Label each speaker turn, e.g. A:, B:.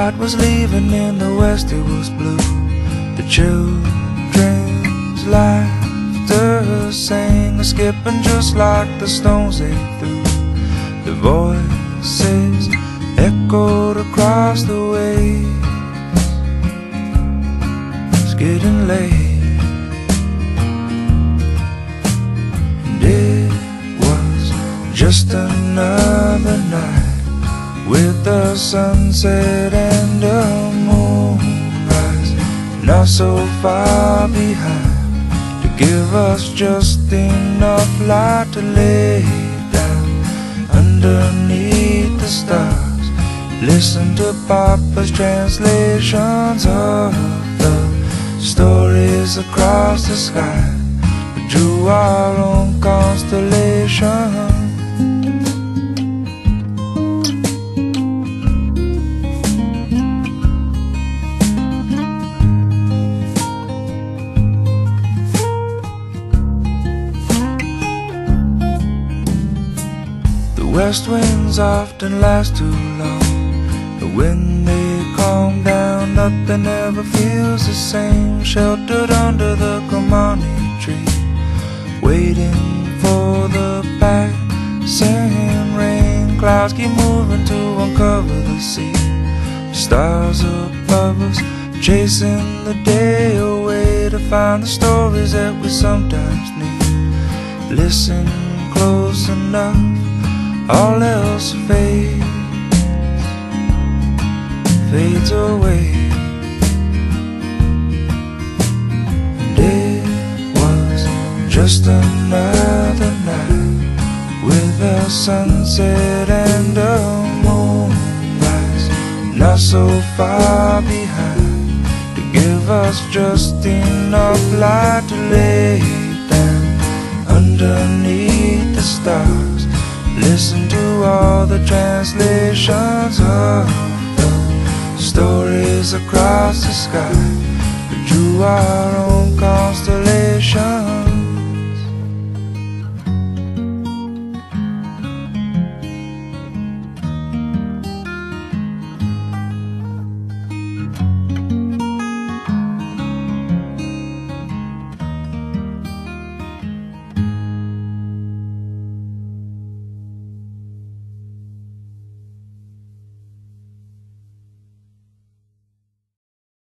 A: light was leaving in the west, it was blue. The children's laughter sang a skipping just like the stones they threw. The voices echoed across the waves. It's getting late, and it was just another night with the sunset and the moonrise, not so far behind to give us just enough light to lay down underneath the stars. Listen to Papa's translations of the stories across the sky. We drew our own constellation. West winds often last too long, but when they calm down, nothing ever feels the same. Sheltered under the Kamani tree, waiting for the passing rain. Clouds keep moving to uncover the sea. Stars above us, chasing the day away to find the stories that we sometimes need. Listen close enough, all else fades away. And it was just another night with a sunset and a moonrise, not so far behind to give us just enough light to lay down underneath the stars. Listen to all the translations of the stories across the sky. We drew our own